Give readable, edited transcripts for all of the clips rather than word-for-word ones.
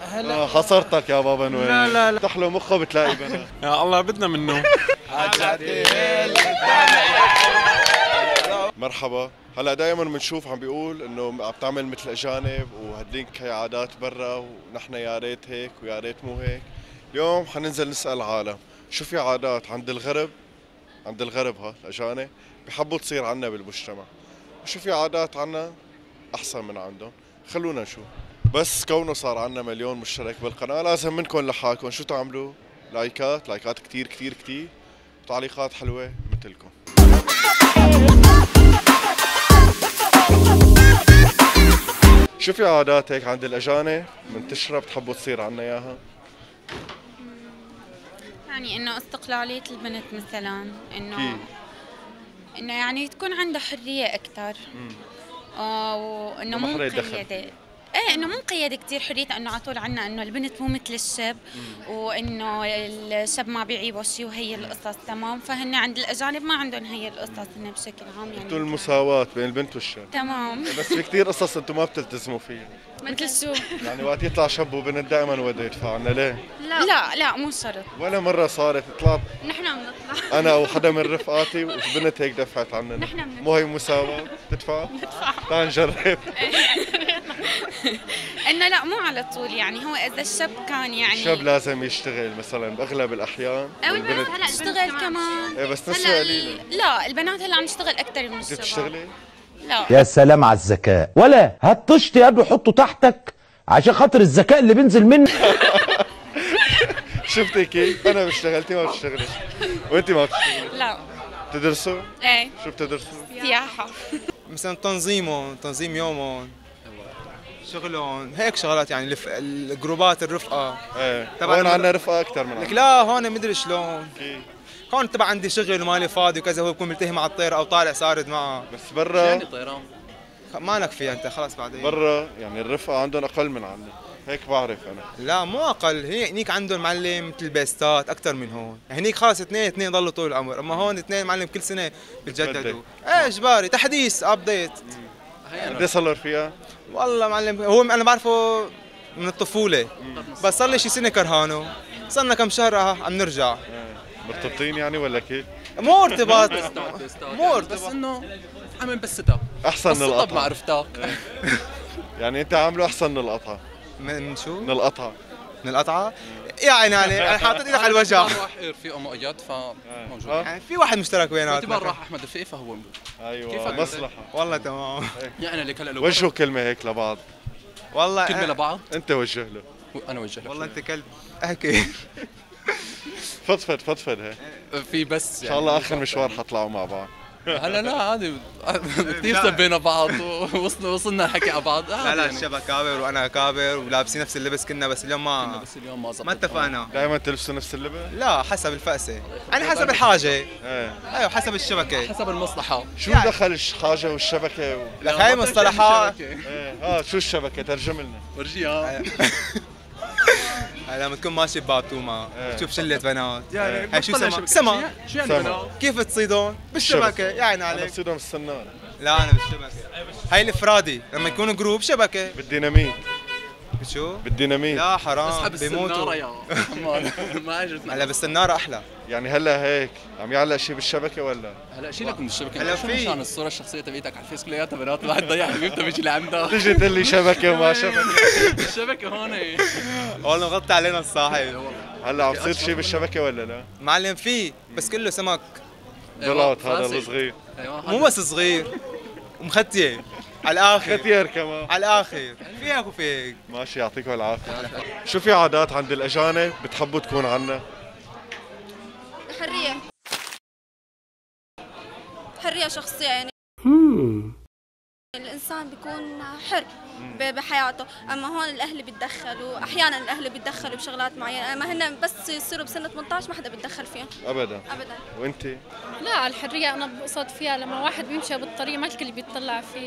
هلا حصرتك يا بابا نويل. لا تحلو مخه بتلاقي بنات. يا الله بدنا منه. مرحبا. هلا دائما بنشوف عم بيقول انه عم تعمل مثل اجانب وهديك هي عادات برا ونحن يا ريت هيك ويا ريت مو هيك. اليوم حننزل نسال العالم شو في عادات عند الغرب، عند الغرب ها الاجانب بحبوا تصير عنا بالمجتمع، وشو في عادات عنا احسن من عندهم. خلونا نشوف. بس كونه صار عنا مليون مشترك بالقناه لازم منكم لحالكم شو تعملوا؟ لايكات كتير كتير كتير، وتعليقات حلوه مثلكم. شو في عادات هيك عند الأجانب منتشرة بتحبوا تصير عنا إياها؟ يعني انه استقلالية البنت مثلا، كيف؟ انه يعني تكون عندها حرية اكثر. وانه مو مقيدة. ايه انه مو مقيدة كثير حريتها، انه على طول عنا انه البنت مو مثل الشاب، وانه الشاب ما بيعيبه شيء، وهي القصص تمام. فهن عند الاجانب ما عندهم هي القصص هن بشكل عام يعني. انتم المساواة بين البنت والشاب. تمام. بس في كثير قصص انتم ما بتلتزموا فيها. مثل شو؟ يعني وقت يطلع شاب وبنت دائما وده يدفع عنا، ليه؟ لا مو شرط. ولا مرة صارت طلعت نحن بنطلع أنا أو حدا من رفقاتي وبنت هيك دفعت عننا. نحن بندفع. مو هي مساواة؟ تدفع؟ تعال نجرب. انه لا مو على طول يعني. هو اذا الشاب كان يعني الشاب لازم يشتغل مثلا باغلب الاحيان، او البنات هلا تشتغل كمان. ايه بس نسبة قليلة. لا البنات هلا عم تشتغل اكثر من انت الشباب. بتشتغلي؟ لا. يا سلام على الذكاء، ولا هات طشت يا ابني حطه تحتك عشان خاطر الذكاء اللي بينزل منك. شفتي كيف؟ انا اشتغلتي ما بتشتغلي وانت ما بتشتغلي. لا. بتدرسوا؟ ايه. شو بتدرسوا؟ سياحة. مثلا تنظيم يومهم، شغلهم، هيك شغلات يعني الجروبات الرفقه. ايه طبعاً هون عندنا رفقه اكثر من لك عندنا. لا هون مدري شلون. كيف؟ هون تبع عندي شغل ومالي فاضي وكذا، هو بكون ملتهي مع الطير او طالع سارد معه. بس برا ما نكفي انت خلاص بعدين. برا يعني الرفقه عندهم اقل من عندنا، هيك بعرف انا. لا مو اقل، هنيك عندهم معلم مثل بيستات اكثر من هون. هنيك خلص اثنين ضلوا طول العمر، اما هون اثنين معلم كل سنه بتجددوا. ايه اجباري تحديث ابديت. قد صار له فيها؟ والله معلم هو انا بعرفه من الطفوله، بس صار لي شي سنه كرهانه، صرنا كم شهر عم نرجع. مرتبطين يعني ولا كيف؟ مو ارتباط مو بس ارتباط انه عم انبسطها احسن من القطعه. ما عرفتك. يعني انت عامله احسن من القطعه. من شو؟ من القطعه. من القطعه؟ يعني انا حاطط ايدك على الوجع. راح رفيق مؤيد فموجود. يعني في واحد مشترك بيناتنا. اعتبار راح احمد رفيقي فهو ايوه مصلحه. والله تمام. يعني لك هلا وجهوا كلمه هيك لبعض. والله كلمه لبعض. انت وجه له. انا وجه لك. والله انت كلب احكي. فضفض هيك. في بس ان شاء الله اخر مشوار حطلعوا مع بعض. هلا لا عادي كثير سبينا بعض ووصلنا نحكي على بعض. لا الشباب كابر وانا كابر ولابسين نفس اللبس كنا، بس اليوم ما زبط. ما اتفقنا. دائما تلبسوا نفس اللبس؟ لا حسب الفئة، يعني حسب الحاجة. ايه ايوه حسب الشبكة، حسب المصلحة. شو يعني دخل الحاجة والشبكة لك هاي مصطلحات. شو الشبكة؟ ترجم لنا. ورجيها. لما تكون ماشي ببابتوما تشوف شلة بنات، يعني هاي شو سمك شو يعني بنات؟ كيف تصيدون؟ بالشبكة يعني انا عليك. بصيدهم السنارة. لا انا بالشبكة. هاي الافرادي لما يكونوا جروب شبكة. بالديناميت. شو؟ بالديناميت. لا حرام اسحب السنارة بيموتوا. يا ما اجتنا. هلا بالسنارة احلى. يعني هلا هيك عم يعلق شيء بالشبكة ولا؟ هلا شيلك من الشبكة. هلا شو في مشان الصورة الشخصية تبعتك على الفيس كلياتها بنات، الواحد ضيع حبيبته بيجي لعندها. تيجي تقول لي شبكة وما شبكة. الشبكة هون. والله مغطي علينا الصاحب. هلا عم تصير شيء بالشبكة ولا لا؟ معلم فيه بس كله سمك. بلاط هذا الصغير. مو بس صغير ومختيه على الاخر. ختير كمان على الاخر في هيك وفي هيك. ماشي يعطيكم العافية. شو في عادات عند الأجانب بتحبوا تكون عنا؟ حرية شخصية يعني. الإنسان بيكون حر بحياته، أما هون الأهل بيتدخلوا، أحيانا الأهل بيتدخلوا بشغلات معينة، أما هن بس يصيروا بسنة 18 ما حدا بيتدخل فيهم أبدا. أبدا. وأنت؟ لا الحرية أنا بقصد فيها لما واحد بيمشي بالطريق ما الكل بيطلع فيه.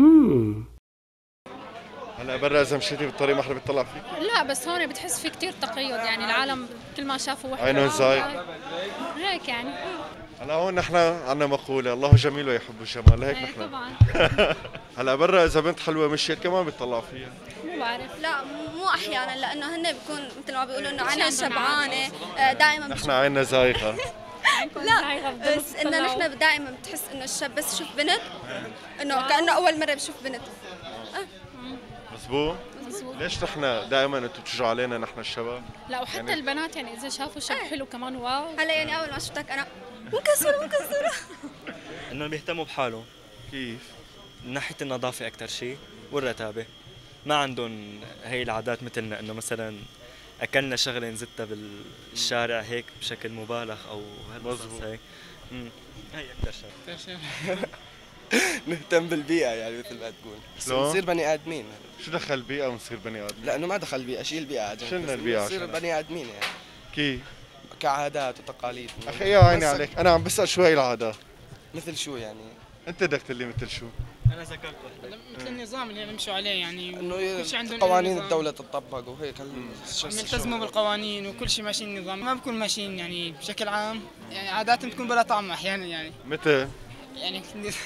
هلا برا إذا مشيتي بالطريق ما حدا بيطلع فيك؟ لا بس هون بتحس في كتير تقيد، يعني العالم كل ما شافوا واحد عينهم زايد. هيك يعني. هلا هون نحن عنا مقولة الله جميل ويحب الجمال، هيك ايه نحن. طبعا. هلا برا إذا بنت حلوة مشيت كمان بيطلعوا فيها. مو بعرف. لا مو احيانا، لانه هن بيكون مثل ما بيقولوا انه عينها شبعانه دائما. نحن عيننا زايغه. لا بس انه نحن دائما بتحس انه الشاب بس يشوف بنت انه كانه اول مره بشوف بنت. مزبوط. ليش نحن دائما انتم بتجوا علينا نحن الشباب؟ لا وحتى يعني البنات يعني اذا شافوا شاب حلو كمان واو. هلا يعني اول ما شفتك انا مكسره انه بيهتموا بحالهم. كيف؟ من ناحيه النظافه اكثر شيء والرتابه. ما عندهم هي العادات مثلنا انه مثلا اكلنا شغله نزتها بالشارع هيك بشكل مبالغ او هالقصص هيك. هي اكثر شيء. نهتم بالبيئة يعني مثل ما تقول. شلون؟ نصير بني آدمين. شو دخل البيئة ونصير بني آدمين؟ لأنه ما دخل البيئة، شيل البيئة عاد. شلنا البيئة نصير بني آدمين يعني. كيف؟ كعادات وتقاليد. أخي يا عيني عليك، أنا عم بسأل شو هي العادات؟ مثل شو يعني؟ أنت بدك تقول لي مثل شو؟ انا ذكرت وحده. مثل النظام اللي بيمشوا عليه يعني انه قوانين الدولة تطبق وهيك. يلتزموا بالقوانين وكل شيء ماشيين نظام، ما بكون ماشيين يعني بشكل عام، يعني عاداتهم تكون بلا طعم احيانا يعني. متى؟ يعني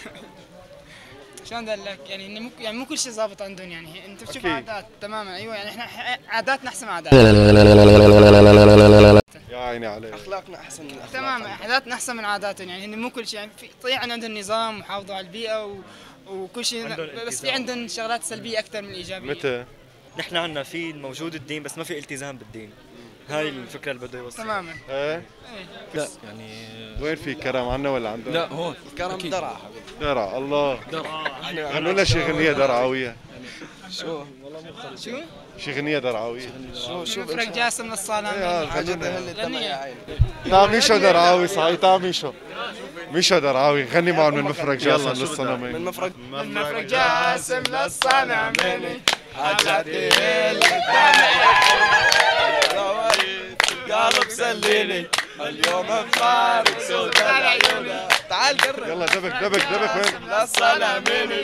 شلون بدي لك يعني انه مو كل شيء ظابط عندهم، يعني انت بتشوف عادات تماما. ايوه يعني احنا عاداتنا احسن عادات. يا عيني عليك. اخلاقنا احسن من اخلاقهم. تماما، عاداتنا احسن من عاداتهم، يعني هن مو كل شيء يعني في طيع عندهم نظام وحافظوا على البيئه وكل شيء، بس في عندهم شغلات سلبيه اكثر من الايجابيه. متى؟ نحن عندنا في موجود الدين بس ما في التزام بالدين. هاي الفكره اللي بده يوصلها. تماما. ايه؟ لا يعني وين في كرم عنا ولا عندهم؟ لا هون كرم درع حبيبي. درع الله. درع. غنوا لنا شي غنية درعوية. شو؟ شو؟ شي غنية درعوية. شو فرق جاسم من الصالة. حاجتها هل الدمع يا عيني. تعال ميشو درعاوي صحيح، تعال ميشو درعاوي غني معهم من مفرق جاسم للصنمين. من مفرق جاسم للصنمين حاجتي الدمع قالوا سليني اليوم مفارق سوداء العيون. تعال قرب يلا دبك وين؟ للصنمين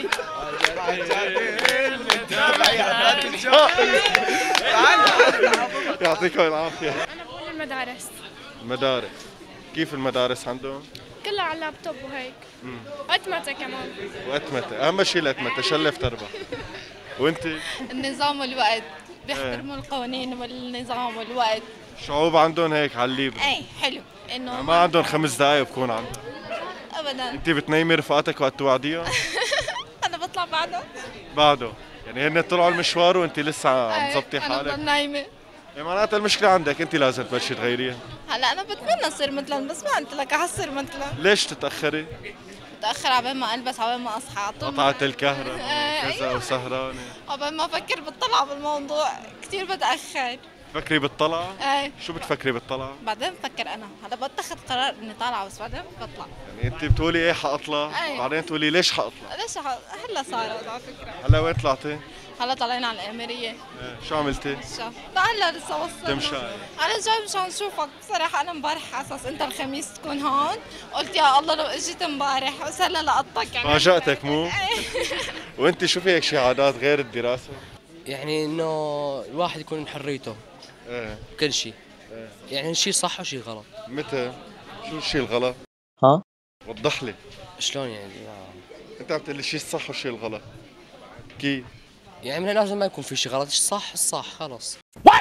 يعطيكم العافية. انا بقول المدارس. المدارس كيف المدارس عندهم؟ كلها على اللابتوب وهيك. وأتمتة كمان. وأتمتة، أهم شيء الأتمتة، شلف تربح. وأنت؟ النظام والوقت، بيحترموا القوانين والنظام والوقت. شعوب عندهم هيك على الليبر. ايه حلو انه ما عندهم 5 دقايق بكون عندهم. ابدا. انت بتنيمي رفقاتك وقت توعديهم؟ انا بطلع بعده يعني هن طلعوا المشوار وانت لسه عم تظبطي حالك. انا بضل نايمه. معناتها المشكلة عندك، انت لازم تبلشي تغيريها. هلا انا بتمنى اصير مثلهم بس ما قلت لك احصر مثلهم. ليش تتأخري؟ بتاخر عبال ما البس، عبال ما اصحى على طول. قطعت الكهرباء كذا وسهرانة. عبال ما افكر بالطلعه بالموضوع كثير بتاخر. بتفكري بالطلعة؟ ايه. شو بتفكري بالطلعة؟ بعدين بفكر انا، هلا بتاخذ قرار اني طالعه بس بعدين بطلع. يعني انت بتقولي ايه حاطلع، أيه. بعدين تقولي ليش حاطلع؟ ليش هلا صارت على فكره. هلا وين طلعتي؟ هلا طالعين على الاميريه. ايه. شو عملتي؟ هلا لسه وصلنا. تمشي. انا جاي مشان اشوفك بصراحه. انا امبارح على اساس انت الخميس تكون هون، قلت يا الله لو اجيت امبارح بس هلا لقطتك يعني. فاجأتك مو؟ وانت شو في هيك شي عادات غير الدراسة؟ يعني انه الواحد يكون حريته. ايه. كل شيء. ايه. يعني شيء صح وشيء غلط. متى؟ شو الشيء الغلط؟ ها؟ وضح لي. شلون يعني؟ انت عم تقول لي شيء الصح والشيء الغلط. كيف؟ يعني لازم ما يكون في شيء غلط، الصح الصح خلص.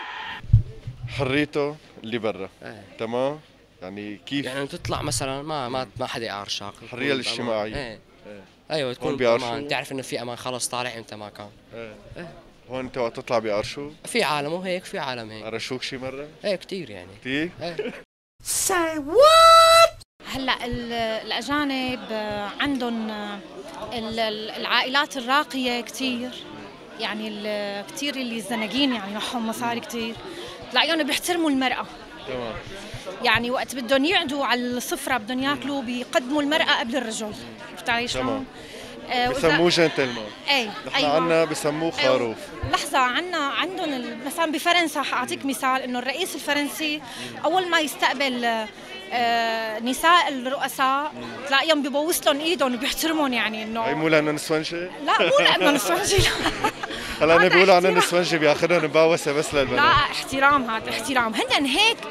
حريته اللي برا. ايه. تمام؟ يعني كيف؟ يعني تطلع مثلا ما حدا يعرشك. الحرية الاجتماعية. ايه. ايوه تكون بامان، تعرف انه في امان، خلص طالع انت ما كان. ايه. هون انت وقت تطلع بيقرشوا؟ في عالم وهيك، في عالم هيك. قرشوك شي مرة؟ ايه كثير يعني. كثير؟ ايه. Say what؟ هلا الاجانب عندهم العائلات الراقيه كثير، يعني كثير اللي الزناقين يعني معهم مصاري كثير، تلاقيهم بيحترموا المراه. تمام. يعني وقت بدهم يقعدوا على السفره بدهم ياكلوا بيقدموا المراه قبل الرجل. عرفت علي شلون؟ بسموه جنتلمان. ايه. نحن أيوة. عنا بسموه خروف. لحظة، عندهم مثلا بفرنسا، حأعطيك مثال إنه الرئيس الفرنسي أول ما يستقبل نساء الرؤساء تلاقيهم ببوس لهم ايدهم وبيحترمهم، يعني انه هي مو لانه نسونجي؟ لا مو لانه نسونجي. هلا انا بيقولوا عنه نسونجي بياخذهم بباوسه بس للبنات. لا احترام، هذا احترام. هن هيك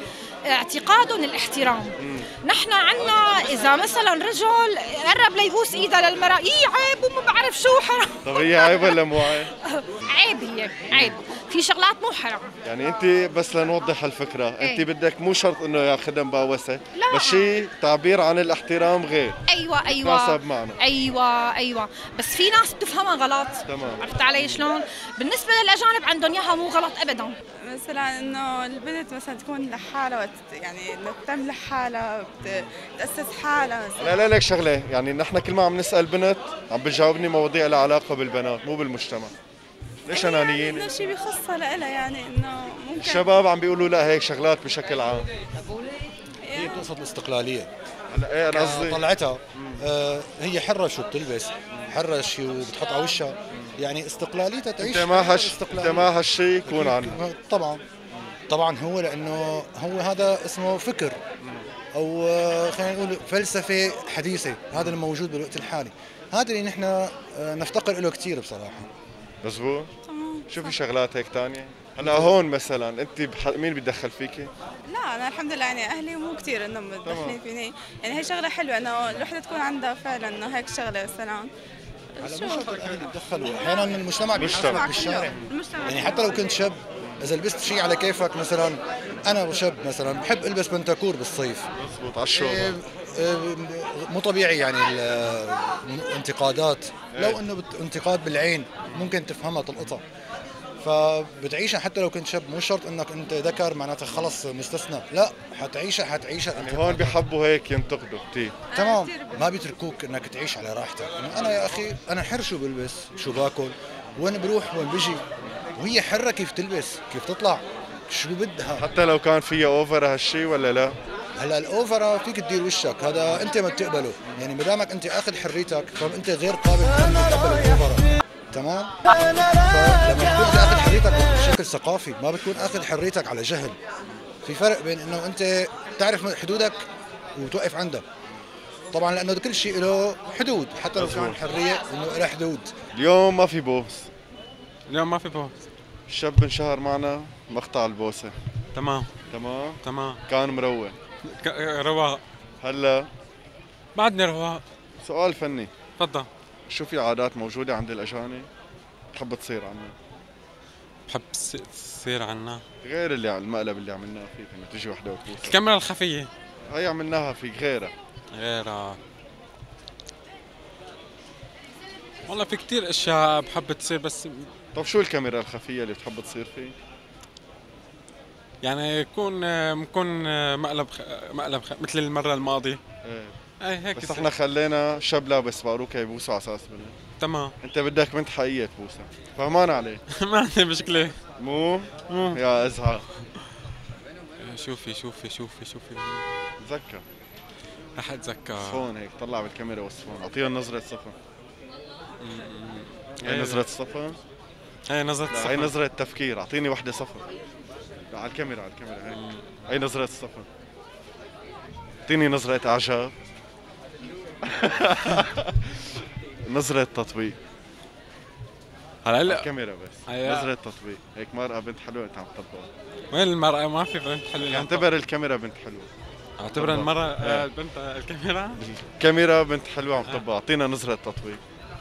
اعتقادهم الاحترام. نحن عنا اذا مثلا رجل قرب ليبوس ايدها للمرأة عيب وما بعرف شو حرام. طب هي عيب ولا مو عيب؟ عيب، هي عيب، في شغلات مو حرام. يعني انت بس لنوضح الفكره، انت بدك مو شرط انه ياخذها مباوسه، بس شيء تعبير عن الاحترام غير. ايوه يتناسب معنا. ايوه بس في ناس بتفهمها غلط. تمام. عرفت علي شلون؟ بالنسبه للاجانب عندهم اياها مو غلط ابدا. مثلا انه البنت مثلا تكون لحالها يعني انه تتم لحالها، تاسس حالها مثلا. لا لك شغله، يعني نحن كل ما عم نسال بنت عم بتجاوبني مواضيع لها علاقه بالبنات مو بالمجتمع. ليش انانيين؟ انه شيء بخصها لها، يعني انه ممكن الشباب عم بيقولوا لا هيك شغلات بشكل عام. هي بتقصد الاستقلاليه. هلا ايه انا قصدي طلعتها هي حره شو بتلبس، حره شو بتحط على وشها، يعني استقلاليتها تعيش. انت ما هالشيء يكون عنها. طبعا هو لانه هو هذا اسمه فكر او خلينا نقول فلسفه حديثه، هذا الموجود بالوقت الحالي، هذا اللي نحن نفتقر له كثير بصراحه. مزبوط. شو في شغلات هيك ثانيه؟ هلا هون مثلا انت مين بيتدخل فيكي؟ لا انا الحمد لله يعني اهلي مو كثير انهم متدخلين فيني، يعني هي شغله حلوه انه الوحده تكون عندها فعلا انه هيك شغله مثلا. شو الاهل يتدخلوا احيانا المجتمع بيحاسبك بالشارع، يعني حتى لو كنت شاب اذا لبست شيء على كيفك، مثلا انا شاب مثلا بحب البس بنتكور بالصيف. مضبوط على الشغل. مو طبيعي يعني الانتقادات، لو انه انتقاد بالعين ممكن تفهمها تلقطها، فبتعيشها حتى لو كنت شاب، مو شرط انك انت ذكر معناتها خلص مستثنى، لا حتعيشها يعني هون بيحبوا هيك ينتقدوا كثير. تمام، ما بيتركوك انك تعيش على راحتك. انا يا اخي انا حر شو بلبس، شو باكل، وين بروح وين بجي، وهي حره كيف تلبس كيف تطلع شو بدها، حتى لو كان فيها اوفر هالشيء ولا لا. هلا الاوفر فيك تدير وشك، هذا انت ما بتقبله، يعني ما دامك انت اخذ حريتك فانت غير قابل انك تقبل الاوفر. تمام؟ فلما تكون اخذ حريتك بشكل ثقافي، ما بتكون اخذ حريتك على جهل. في فرق بين انه انت تعرف حدودك وتوقف عندها. طبعا لانه كل شيء له حدود، حتى لو كان حريه انه له حدود. اليوم ما في بوس. اليوم ما في بوس. الشاب انشهر معنا مقطع البوسه. تمام. كان مروق. رواق. هلا بعدني رواق. سؤال فني. تفضل. شو في عادات موجودة عند الأجانب بتحب تصير عنا؟ بحب تصير عنا غير اللي على المقلب اللي عملناه فيك انه تجي وحده وتبوسها. الكاميرا الخفية هي عملناها فيك غيرها والله في كتير اشياء بحب تصير بس. طب شو الكاميرا الخفية اللي بتحب تصير فيه؟ يعني يكون مقلب مثل المرة الماضية. ايه هيك. بس احنا خلينا شاب لابس باروكه يبوسوا على اساس بنت. تمام. انت بدك بنت حقيقية تبوسها، فهمان عليه. ما عندي مشكلة. مو يا ازعى. شوفي تذكر. رح اتذكر. صفون هيك، طلع بالكاميرا والصفون، اعطيها نظرة صفن. هي نظرة الصفن؟ هي نظرة الصفن. هي نظرة تفكير، اعطيني وحدة صفن. على الكاميرا هيك. هي نظرة الصفن. اعطيني نظرة اعجاب. نظرة تطبيق. هلا الكاميرا بس. نظرة تطبيق، هيك مرأة بنت حلوة انت عم تطبقها. وين المرأة؟ ما في بنت حلوة. اعتبر الكاميرا بنت حلوة. اعتبر المرأة البنت الكاميرا؟ الكاميرا بنت حلوة عم تطبقها، اعطينا نظرة تطبيق.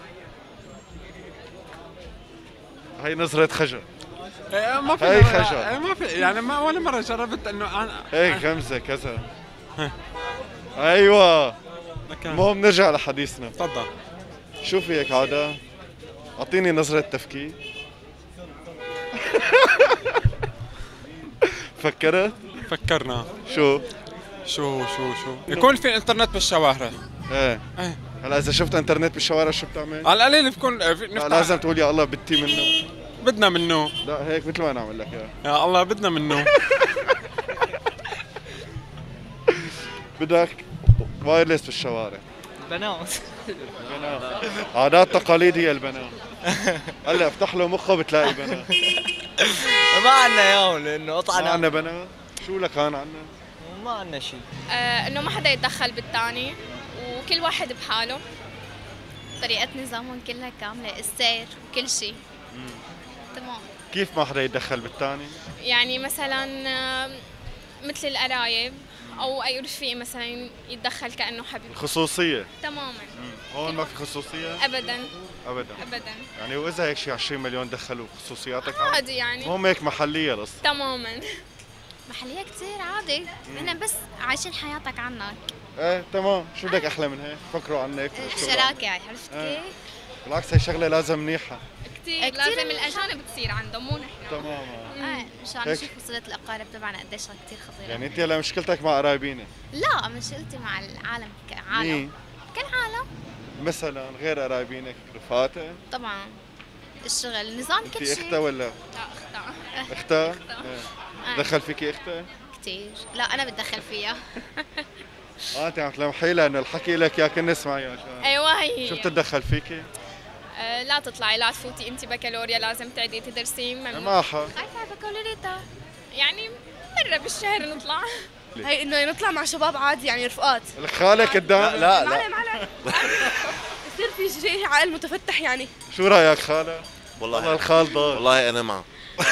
هي نظرة خجل. ما في. هي خجل. ما في يعني ما ولا مرة جربت انه هيك غمزة كذا. ايوه. المهم نرجع لحديثنا. تفضل. شو في هيك عادة؟ اعطيني نظرة تفكير. فكرت؟ فكرنا. شو يكون في انترنت بالشوارع. ايه هلا اذا شفت انترنت بالشوارع شو بتعمل؟ على القليل بكون لازم تقول يا الله بدي منه. بدنا منه. لا هيك مثل ما انا عم لك يا الله بدنا منه. بدك وايرلس بالشوارع. البنات. عادات تقاليد هي البنات. هلا افتح له مخه بتلاقي بنات. ما عنا اياهم لانه قطعنا. ما عنا بنات؟ شو لك كان عنا؟ ما عنا شيء. انه ما حدا يتدخل بالثاني وكل واحد بحاله. طريقة نظامهم كلها كاملة، السير وكل شيء. تمام. كيف ما حدا يتدخل بالثاني؟ يعني مثلا مثل القرايب او اي رفيق مثلا يتدخل كانه حبيب. خصوصيه تماما. هون ما في خصوصيه ابدا ابدا ابدا. يعني واذا هيك شي 20 مليون دخلوا خصوصياتك عادي يعني. هم هيك محليه القصه. تماما. محلية كتير عادي، هن بس عايشين حياتك عنك. ايه تمام، شو بدك احلى من هيك؟ فكروا عنك. شراكة، عرفت كيف؟ بالعكس هي شغله لازم منيحه. كثير لازم الاجانب تصير عندهم مو نحن. تماما. مشان نشوف صلة الأقارب تبعنا قديش كثير خطيرة. يعني انت هلا مشكلتك مع قرايبينك؟ لا مشكلتي مع العالم كعالم. مين؟ كل عالم. مثلا غير قرايبينك، رفقاتك؟ طبعا. الشغل، النظام، كل شيء. انت اختها ولا؟ لا اختها. اختها؟ دخل فيكي اختها؟ كثير، لا أنا بتدخل فيها. انت عم تلمحي لها انه الحكي لك يا كنا اسمعي. ايوه هي. شو بتتدخل فيكي؟ لا تطلعي، لا تفوتي انت بكالوريا، لازم تعدي تدرسي. ممنوع. خايفه بكالوريتا يعني مره بالشهر نطلع. هي انه نطلع مع شباب عادي يعني رفقات. الخالة قدام؟ لا يصير في شيء عقل متفتح يعني. شو رايك خالة؟ والله الخال ضال. والله انا معه.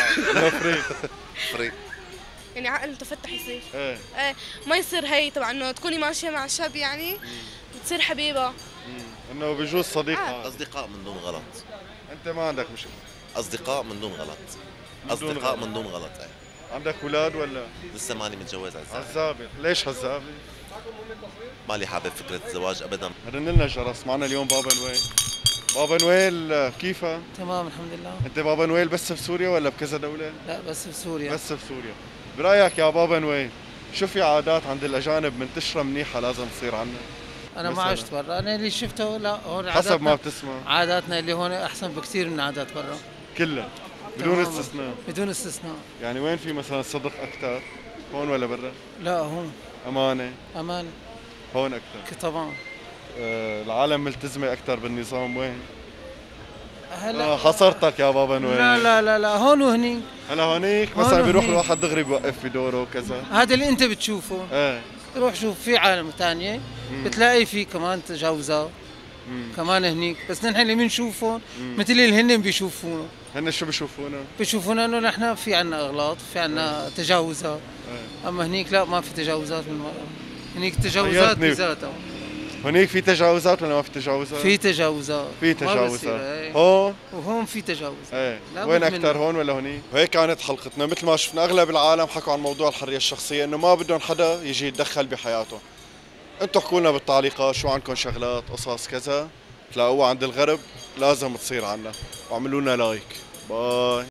فري يعني عقل متفتح يصير. ايه ما يصير هي طبعا انه تكوني ماشيه مع شاب يعني بتصير حبيبه. انه بجوز صديقة. اصدقاء من دون غلط. انت ما عندك مشكلة. اصدقاء من دون غلط. اصدقاء من دون غلط. عندك اولاد ولا؟ لسه ماني متجوز عزابي. ليش عزابي؟ مالي حابب فكرة الزواج ابدا. رن لنا جرس، معنا اليوم بابا نويل. بابا نويل كيفك؟ تمام الحمد لله. انت بابا نويل بس بسوريا ولا بكذا دولة؟ لا بس بسوريا. بس بسوريا. برايك يا بابا نويل شو في عادات عند الاجانب منتشرة منيحة لازم تصير عنا؟ انا ما عشت برا، انا اللي شفته لا هون حسب ما بتسمع عاداتنا اللي هون احسن بكثير من عادات برا كلها بدون استثناء. بدون استثناء. يعني وين في مثلا صدق اكثر؟ هون ولا برا؟ لا هون. امانه؟ امانه هون اكثر طبعا. العالم ملتزمه اكثر بالنظام وين؟ هلا حصرتك يا بابا نويل. لا هون وهنيك. هلا هونيك مثلا بيروح الواحد دغري بوقف في دوره وكذا. هذا اللي انت بتشوفه. ايه روح شوف في عالم ثانيه بتلاقي في كمان تجاوزات كمان هنيك، بس نحن اللي بنشوفهم مثل اللي هن بيشوفونا. هن شو بيشوفونا؟ بيشوفونا انه نحن في عنا اغلاط، في عنا تجاوزات. اما هنيك لا ما في تجاوزات هنيك تجاوزات بذاتها. هنيك في تجاوزات ولا ما في تجاوزات؟ في تجاوزات. في تجاوزات. هون وهون في تجاوز. ايه وين اكثر هون ولا هونيك؟ وهيك كانت حلقتنا. مثل ما شفنا اغلب العالم حكوا عن موضوع الحريه الشخصيه، انه ما بدهم حدا يجي يتدخل بحياته. انتم احكوا لنا بالتعليقات شو عندكم شغلات قصص كذا تلاقوها عند الغرب لازم تصير عنا، واعملوا لنا لايك. باي.